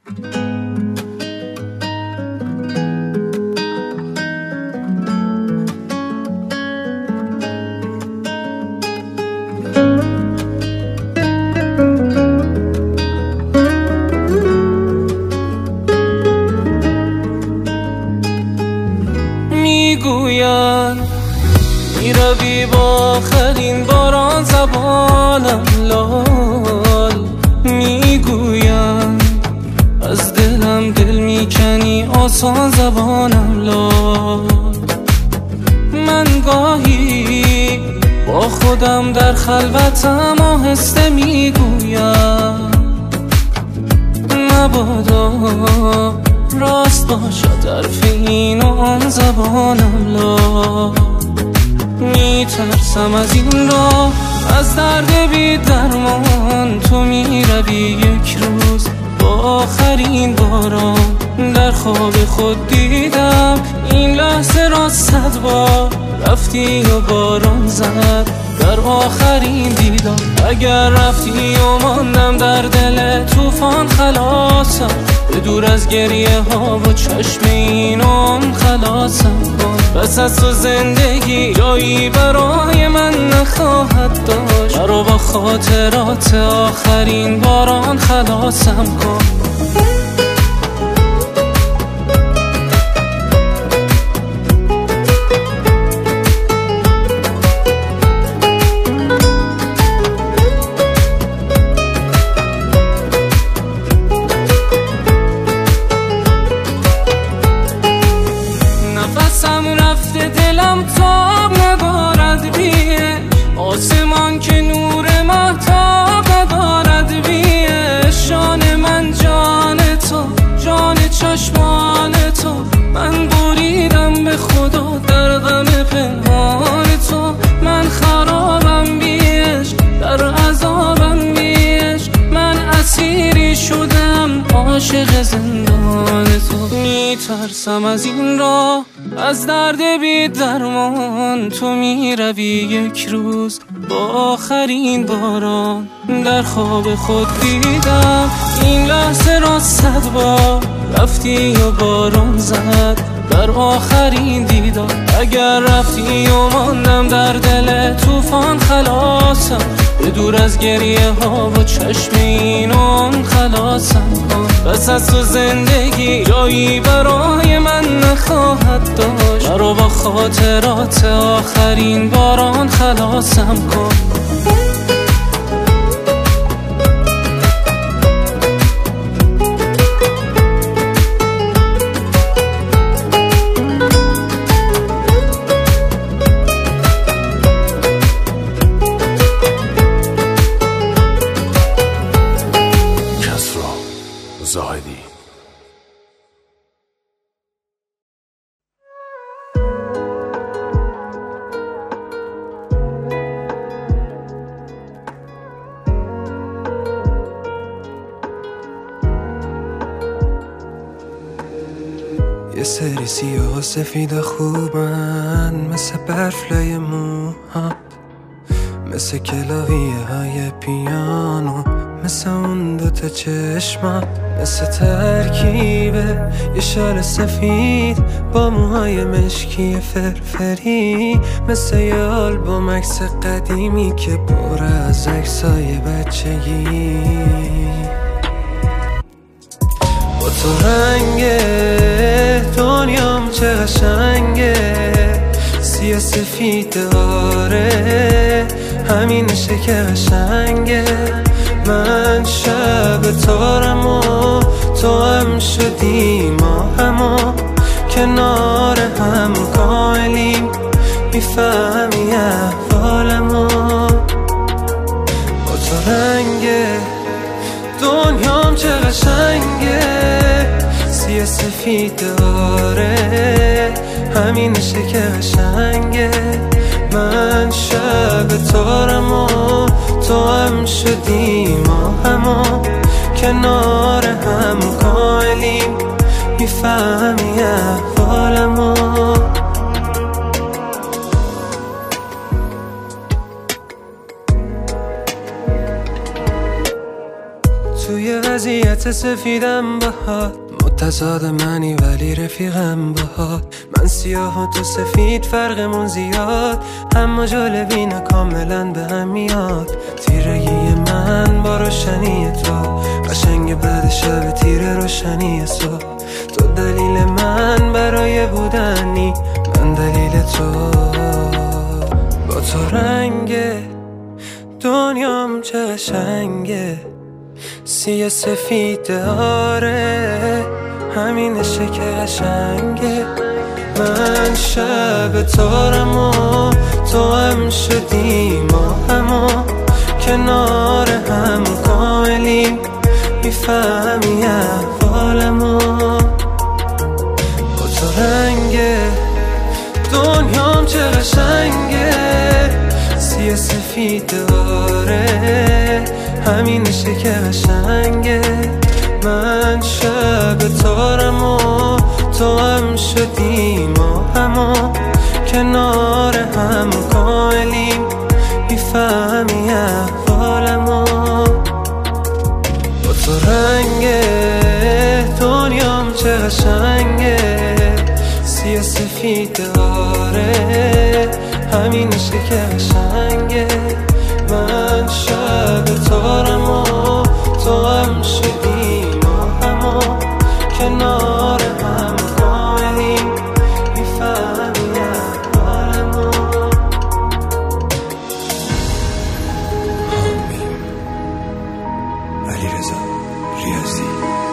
میگویم میروی با آخرین باران زبانم لال، میگویم از دلم دل میکنی آسان زبانم لال. من گاهی با خودم در خلوتم آهسته میگویم مبادا راست باشد حرف این و آن زبانم لا. میترسم از این راه، از درد بی درمان تو میروی یک روز با آخرین باران. در خواب خود دیدم این لحظه را 100 بار، رفتی و باران زد در آخرین دیدار. اگر رفتی و ماندم در دل طوفان خلاصم، به دور از گریه ها و چشم اینم خلاصم کن. بس از تو زندگی جایی برای من نخواهد داشت، مرا با خاطرات آخرین باران خلاصم کن. دلم تاب ندارد بیه، آسمان که نور مهتاب ندارد بیه. شان من جان تو، جان چشمان تو، من بریدم به خدا در غم پنهان تو. من خرابم بیش، در عذابم بیش، من اسیری شدم عاشق زندان تو. میترسم از این راه، از درد بی درمان تو میروی یک روز با آخرین باران. در خواب خود دیدم این لحظه را 100 بار، رفتی و باران زد در آخرین دیدار. اگر رفتی و ماندم در دل طوفان خلاصم، به دور از گریه ها و چشم اینم خلاصم کن. بس از تو زندگی جایی برای من نخواهد داشت، مرا با خاطرات آخرین باران خلاصم کن. زاهدی یه سری سیاه و سفید خوبن، مثل برف لای موها، مثل کلاویه های پیانو، مثل اون دوتا چشمات، مثل ترکیبه یه شال سفید با موهای مشکی فرفری، مثل یه آلبوم عکس قدیمی که پر از عکسای بچگی. با تو رنگ دنیام چه قشنگه، سیاه سفید آره همینشه که قشنگه. من شب تارم و تو هم شدی ما همو، کنار هم کاملیم میفهمی احوالمو. با تو رنگ دنیام چه قشنگه، سیاه سفید آره همینشه که قشنگه. من شب تارم و تو هم شدی ما همو، کنار هم کاملیم میفهمی احوالمو. تو توی وضعیت سفیدم باهات، متضاد منی ولی رفیقم باهات. من سیاه و تو سفید فرقمون زیاد، اما جالبینه کاملا به هم میاد. تیرگی من با روشنی تو، قشنگ بعد شب تیر روشنی صبح. تو دلیل من برای بودنی، من دلیل تو. با تو رنگ دنیام چه قشنگه، سیاه سفید آره، همینشه که قشنگه. من شب تارم و تو هم شدیم و همو کنار هم کاملیم، میفهمی احوالمو. با تو رنگ دنیام چه قشنگه، سیاه سفید آره، همینشه که قشنگه. من شب تارم و تو هم شدیم و همو کنار هم کاملیم، میفهمی احوالمو. با تو رنگ دنیام چه قشنگه، سیاه سفید آره، همینشه که قشنگه. من شب تارم و تو هم شدیم و همو کنار هم کاملیم، میفهمی احوالمو. حامیم علیرضا ریاضی.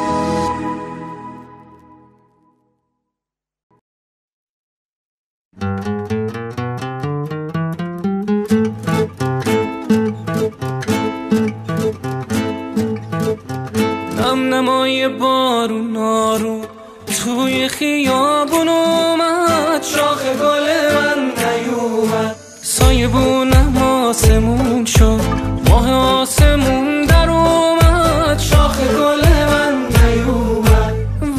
نمای بارون آروم توی خیابون اومد، شاخ گل من نیومد. سایبونم آسمون شد، ماه آسمون در اومد، شاخ گل من نیومد.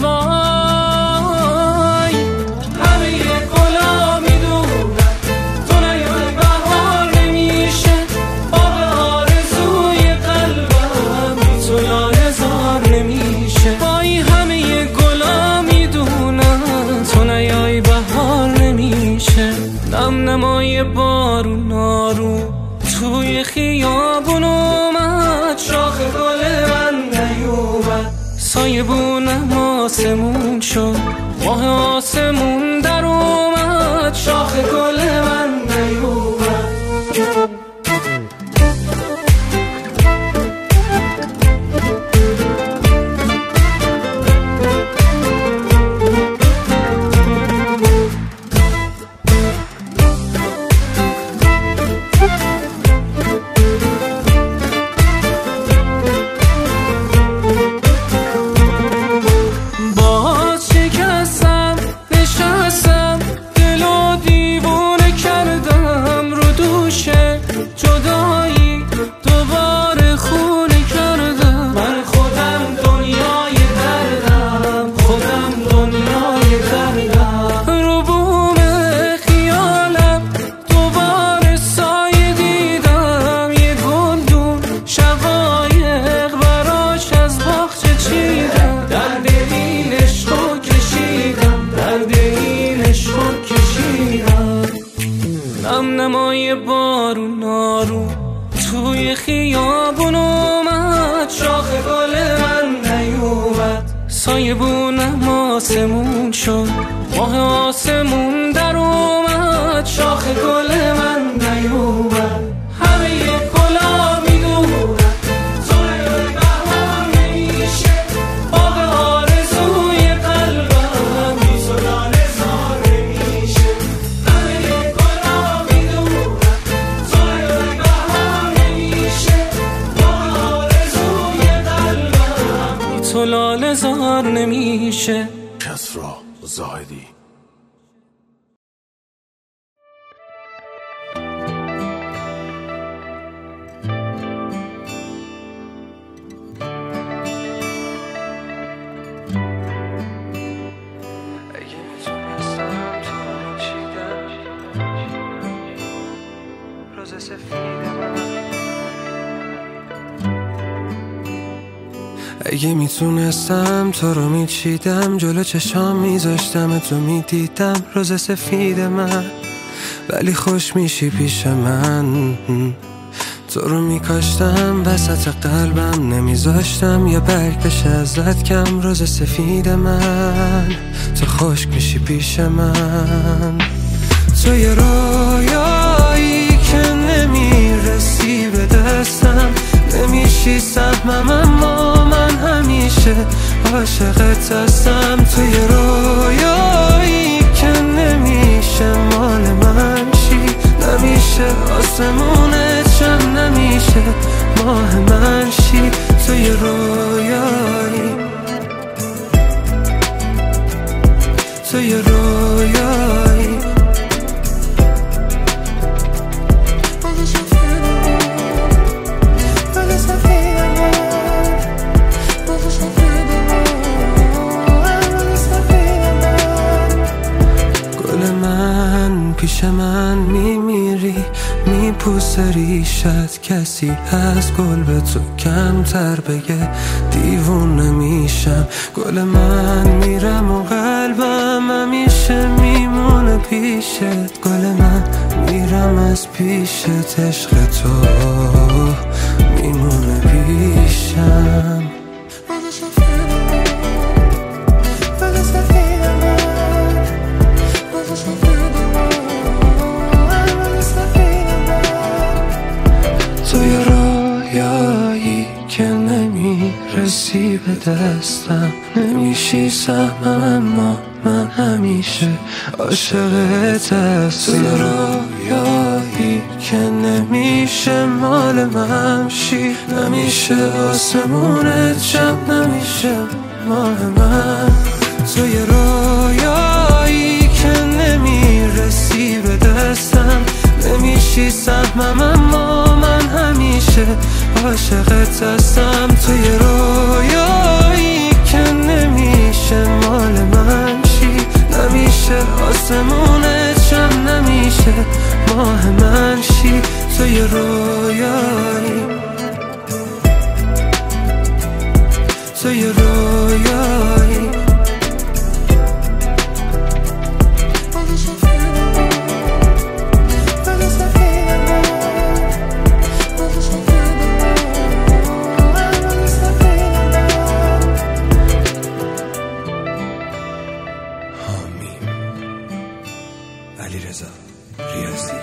وای همه گلا میدونن تو نیای بهار نمیشه، باغ آرزوی قلبم بی تو لاله‌زار نمیشه. وای همه گلا میدونن تو نیای بهار نمیشه. نمای بارون آروم توی خیابون اومد، شاخ گل من نیومد. سایبونم آسمون شد، ماه آسمون در اومد، شاخ گل من نیومد. نمای بارون آروم توی خیابون اومد، شاخ گل من نیومد. سایبونم آسمون شد، ماه آسمون در اومد، شاخ گل من نیومد. همه گلا میدونن تو نیای بهار نمیشه، باغ آرزوی قلبم بی تو لاله‌زار نمیشه. همه گلا میدونن تو نیای بهار نمیشه، باغ آرزوی قلبم بی تو لاله‌زار نمیشه. کسرا زاهدی. اگه میتونستم تو رو میچیدم، جلو چشام میذاشتم تو میدیدم روز سفید من، ولی خوش میشی پیش من. تو رو میکاشتم وسط قلبم، نمیذاشتم یا برگ بشه ازت کم روز سفید من. تو خشک میشی پیش من. تو یه رویایی که نمیرسی به دستم، نمیشی سهمم اما من همیشه عاشقت هستم. تو یه رویایی که نمیشه مال من شی، نمیشه آسمونت شم، نمیشه ماه من شی. تو یه رویایی، تو یه رویایی. پیش من میمیری، میپوسه ریشت، کسی از گل به تو کمتر بگه دیوونه میشم. گل من میرم و قلبم همیشه میمونه پیشت. گل من میرم از پیشت، عشق تو میمونه پیشم. تو یه رویایی که نمیرسی به دستم، نمیشی سهمم اما من همیشه عاشقت هستم. تو یه رویایی که نمیشه مال من شی، نمیشه آسمونت شم، نمیشه ماه من. تو یه رویایی که نمیرسی به دستم، نمیشی سهمم اما من همیشه عاشقت هستم. تو یه رویایی که نمیشه مال من شی، نمیشه آسمونت شم، نمیشه ماه من شی. تو یه رویایی، تو یه رویایی. علیرضا ریاضی.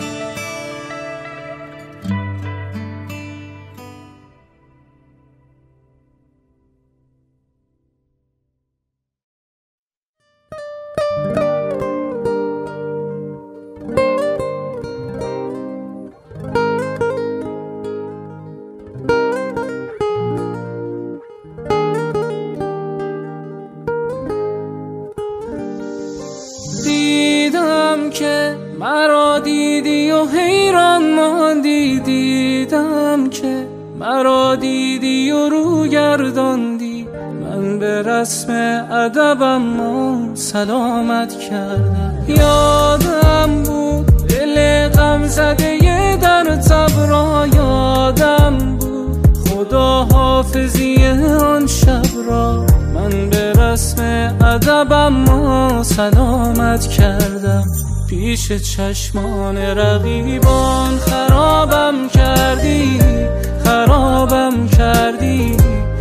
دیدم که مرا دیدی و حیران ماندی، دیدم که مرا دیدی و رو گرداندی. من به رسم ادبم و سلامت کردم. یادم بود دل غم زده در تبرا، یادم بود خدا حافظی آن شب را. من به رسم ادبم و سلامت کردم. پیش چشمان رقیبان خرابم کردی، خرابم کردی،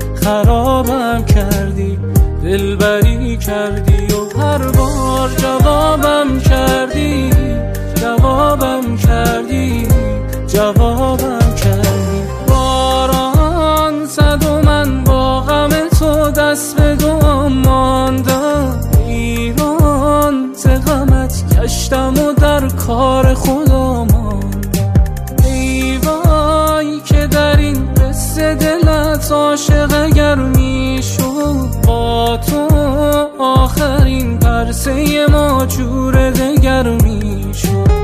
خرابم کردی. دلبری کردی و هر بار جوابم کردی، جوابم کردی، جوابم کردی. باران زد و من با غم تو دست به دام ماندم. ایران ز غمت گشتم و در کار خدا ماندم. ای وای که در این قصه دلت عاشق اگر میشد، با تو آخرین پرسه ما جور دگر میشد.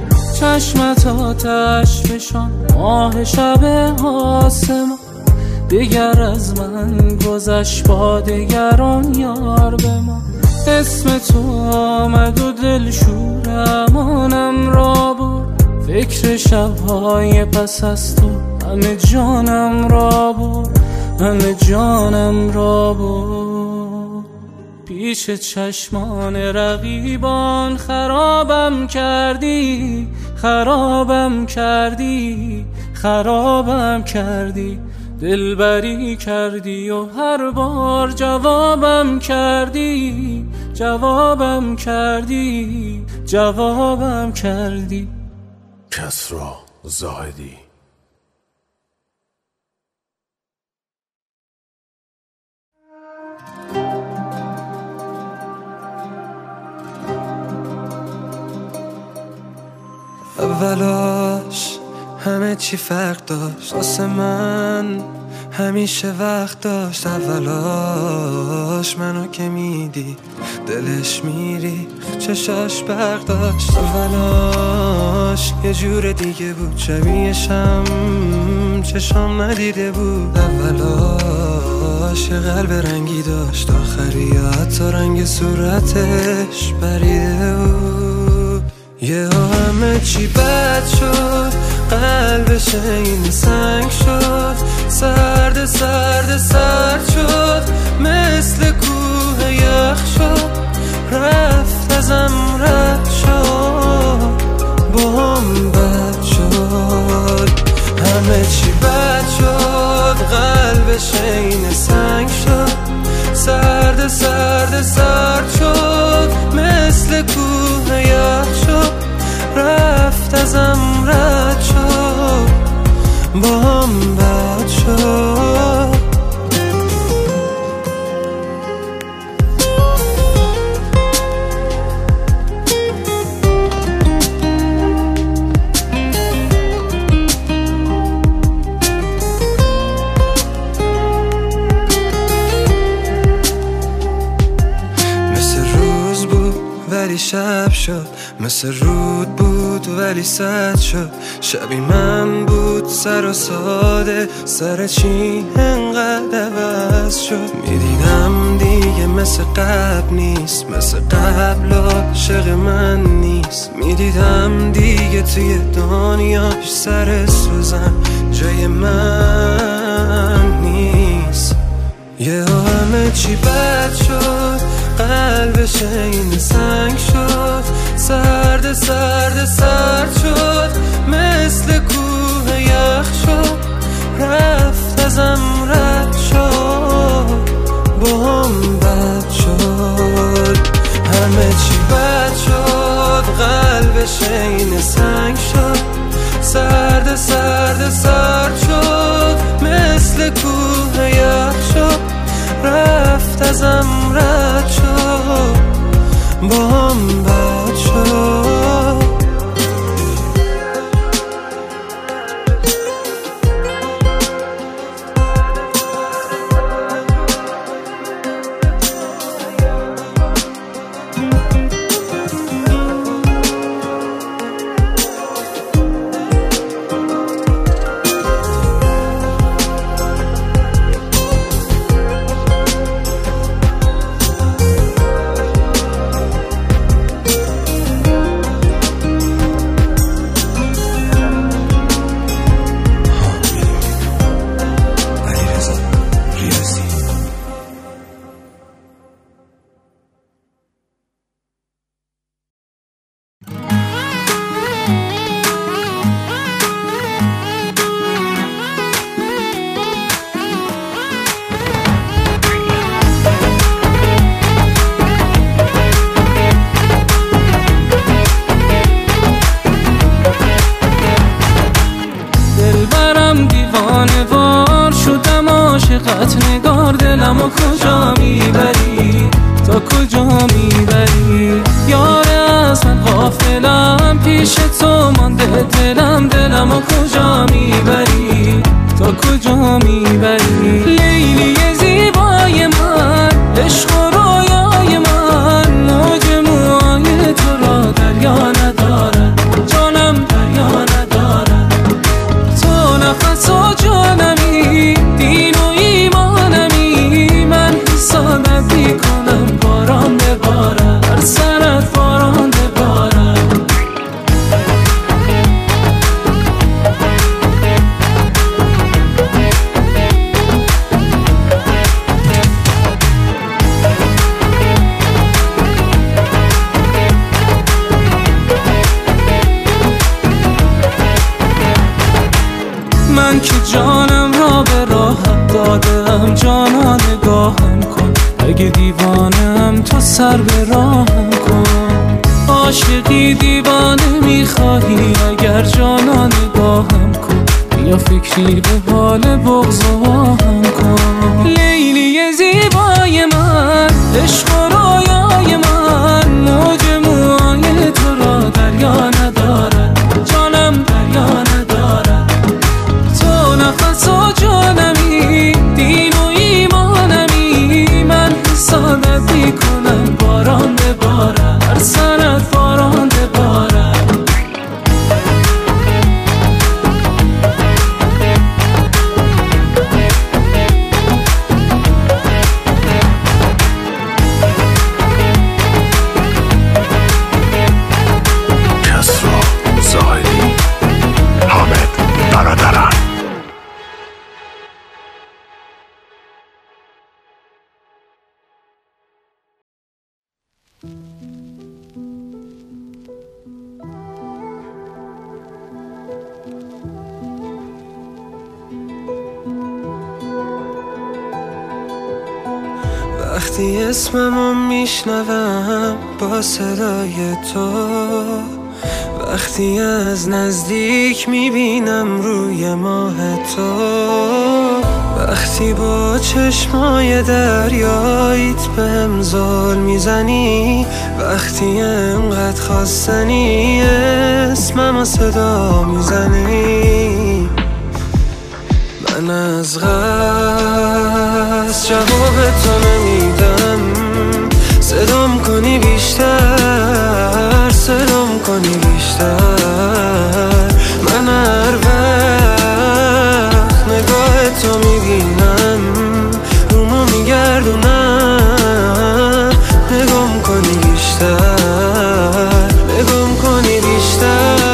چشمت آتش فشان، ماه شب آسمان. دیگر از من گذشت با دگران یار به من. اسم تو آمد و دل شور امانم را برد، فکر شبهای پس از تو همه جانم را برد، همه جانم را برد. پیش چشمان رقیبان خرابم کردی، خرابم کردی، خرابم کردی. دلبری کردی و هر بار جوابم کردی، جوابم کردی، جوابم کردی. کسری زاهدی. اولاش همه چی فرق داشت، واسه من همیشه وقت داشت. اولاش منو که میدی دلش میری، چشاش برق داشت. اولاش یه جور دیگه بود، شبیهشم چشام ندیده بود. اولاش یه قلب رنگی داشت، آخری حتی رنگ صورتش پریده بود. یه همه چی بد شد، قلبش این سنگ شد، سرد سرد سرد شد، مثل کوه یخ شد، رفت ازم رد شد، با هم بد شد. همه چی بد شد، قلبش این سنگ شد، سرد سرد سرد شد، مثل کوه یخ شد، رفت ازم رد شد، با هم بد شد. ولی شب شد، مثل رود بود ولی سد شد. شبی من بود سر و ساده، سر چی انقدر عوض شد. میدیدم دیگه مثل قبل نیست، مثل قبل عاشق من نیست. میدیدم دیگه توی دنیاش سر سوزن جای من نیست. یه همه چی بد شد، قلبش این سنگ شد، سرد سرد سرد شد، مثل کوه یخ شد، رفت ازم رد شد، با هم بد شد. همه چی بد شد، قلبش این سنگ شد، سرد سرد سرد شد، مثل کوه یخ شد، رفت ازم رد شد، با هم بد شد. عاشقت نگار، دلمو کجا میبری، تا کجا میبری؟ یار از من غافلم، پیش تو مانده دلم، دلمو کجا میبری، تا کجا میبری؟ لیلی زیبای من، عشق و رویای من، موج موهای تو را دریا ندارد، جانم دریا ندارد. تو نفس و جانمی، دین و جانا نگاهم کن، اگه دیوانم تو سر به راهم کن. عاشقی دیوانه میخواهی اگر جانا نگاهم کن، بیا فکری به حال بغض و آهم کن. لیلی زیبای من، عشق و رویای من، موج موهای تو را دریا ندارد، جانم دریا ندارد. تو نفس و جانمی، دین و ایمانمی، من حسادت میکنم باران ببارد، هر سرت باران ببارد. کسرا زاهدی، حامد برادران. وقتی اسممو میشنوم با صدای تو، وقتی از نزدیک میبینم روی ماه تو، وقتی با چشمای دریاییت بهم زل میزنی، وقتی انقدر خواستنی اسممو صدا میزنی، من از قصد جواب تو نمیدم. صدام کنی بیشتر، صدام کنی بیشتر. من هر وقت نگاه تو میبینم، رومو میگردونم. نگام کنی بیشتر، نگام کنی بیشتر.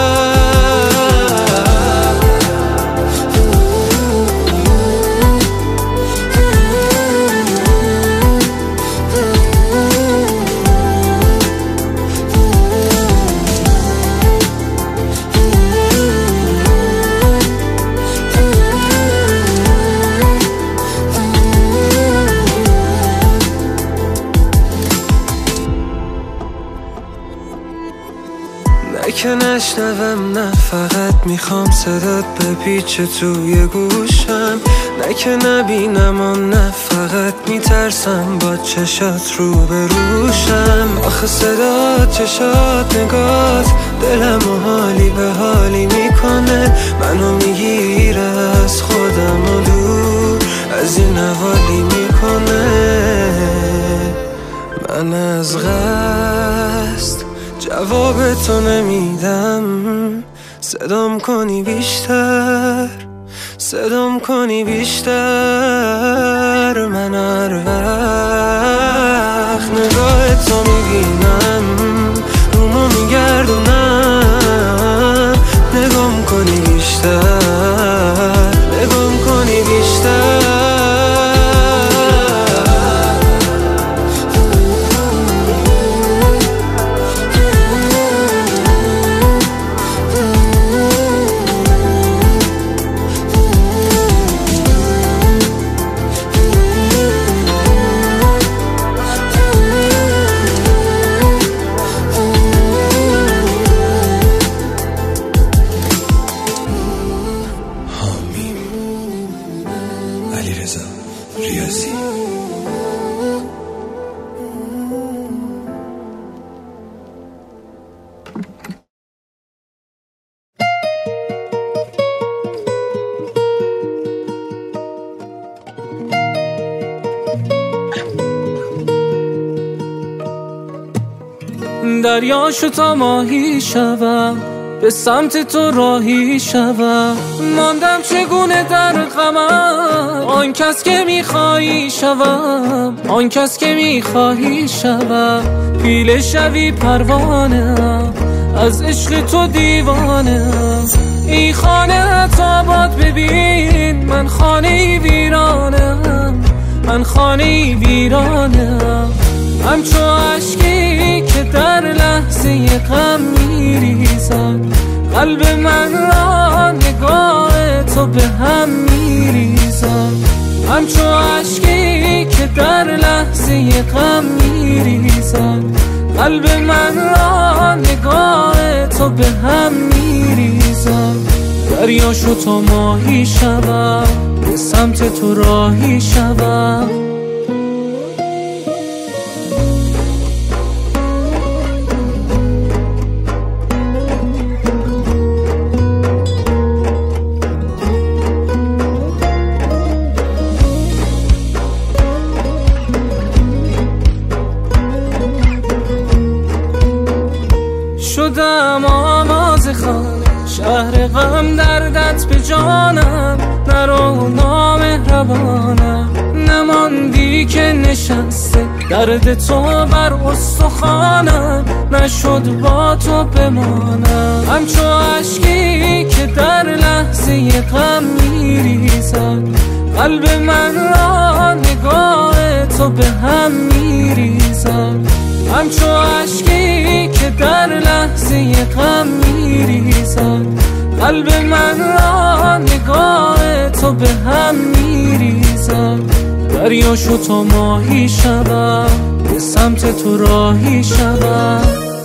نه که نشنوم، نه فقط میخوام صدات بپیچه توی گوشم، نه که نبینم و نه فقط میترسم با چشات رو به روشم. آخه صدات، چشات، نگات دلم و حالی به حالی میکنه، منو میگیره از خودم و دور از این حوالی میکنه. من از قصد جواب تو نمیدم. صدام کنی بیشتر، صدام کنی بیشتر. من هر وقت نگاه تو میبینم، رومو میگردونم. نگام کنی بیشتر، نگام کنی بیشتر. علیرضا ریاضی. دریاشو تا ماهی شوم، به سمت تو راهی شوم. ماندم چگونه در غمم، آن کس که میخوایی شوم، آن کس که میخوایی شوم. پیله شوی پروانه‌ام، از عشق تو دیوانه‌ام. این خانه آباد ببین، من خانه ویرانم، من خانه ویرانم. همچو عشقی که در لحظه غم میریزد، قلب من را نگاه تو به هم میریزد. همچو عشقی که در لحظه غم میریزد، قلب من را نگاه تو به هم میریزد. دریا شو تا ماهی شوم، به سمت تو راهی شوم. شدم آواز خانه، شهر غم دردت به جانم. نرو نامهربانم، نماندی که نشسته درد تو بر استخوانم. نشد با تو بمانم، همچو عشقی که در لحظه غم میریزد، قلب من را نگاه تو به هم میریزد. همچو عشقی که در لحظه غم میریزد، قلب من را نگاه تو به هم میریزد. دریا شو تا ماهی شوم، به سمت تو راهی شوم.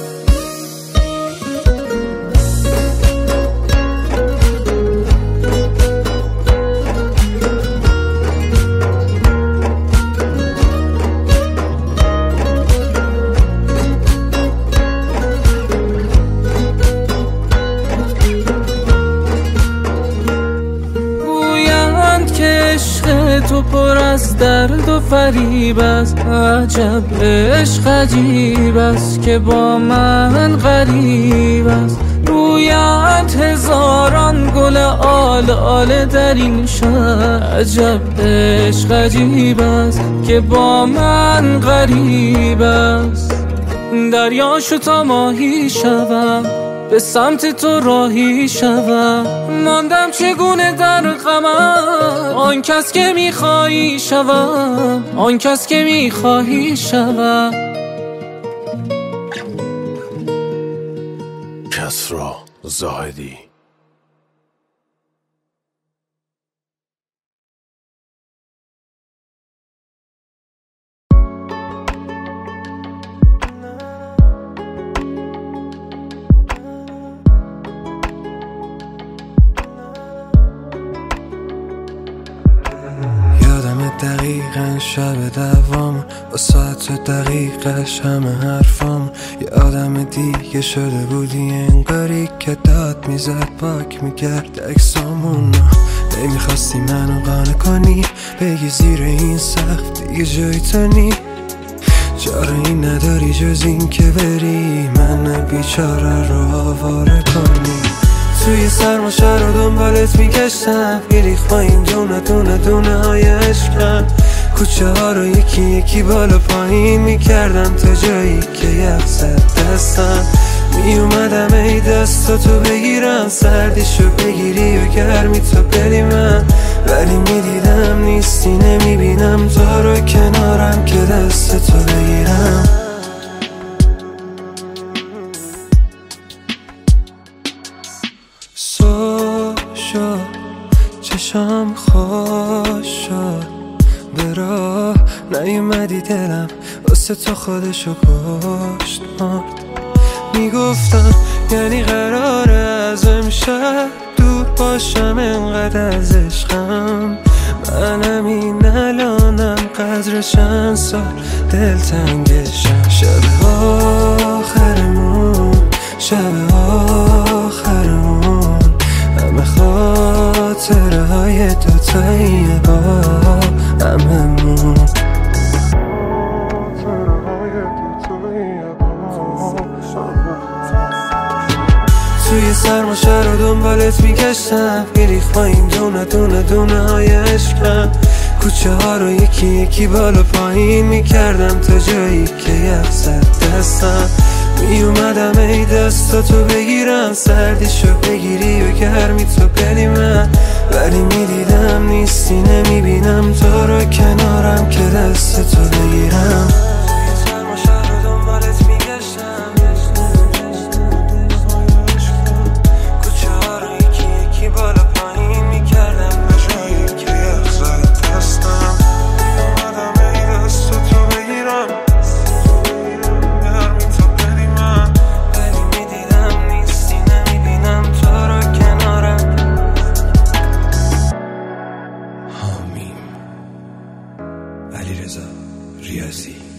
تو پر از درد و فریب است، عجب عشق عجیب است که با من غریب است. رویت هزاران گل آل آل در این شهر، عجب عشق عجیب است که با من غریب است. دریا شو تا ماهی شوم، به سمت تو راهی شوم. ماندم چگونه در غمم، آن کس که میخواهی شوم، آن کس که میخواهی شوم. کسرا زاهدی. دقیقا شب دوام با ساعت دقیقش همه حرفام. یه آدم دیگه شده بودی انگاری که داد میزد پاک میکرد اکسامونو. نمیخواستی منو قانع کنی، بگی زیر این سقف دیگه جای تو نی. چاره نداری جز این که بری من بیچاره رو آواره کنی. توی سرما شهر رو دنبالت میگشتم، میریخ با این دونه دونه دونه های عشقم. کوچه ها رو یکی یکی بالا پایین میکردم تا جایی که یخ زد دستم. میومدم ای دستاتو بگیرم، سردیشو بگیری و گرمی تو بدی من. ولی میدیدم نیستی، نمیبینم تو رو کنارم که دستتو بگیرم. چشام خوش شد به راه نیومدی، دلم واسه تو خودشو کشت مرد. میگفتم یعنی قراره از امشب دور باشم، انقدر از عشقم. منم این الانم قدر چند سال دلتنگشم. شب آخرمون، شب آخرمون، همه خاطره های دوتایی با هممون. توی سرما شهر رو دنبالت میگشتم، میریخ با این دونه دونه دونه های عشقم. کوچه ها رو یکی یکی بالا پایین میکردم تا جایی که یخ زد دستم. میومدم ای دستاتو بگیرم، سردیشو بگیری و گرمی تو بدی من. ولی میدیدم نیستی، نمیبینم تو رو کنارم که دستتو بگیرم. Stop. علیرضا ریاضی.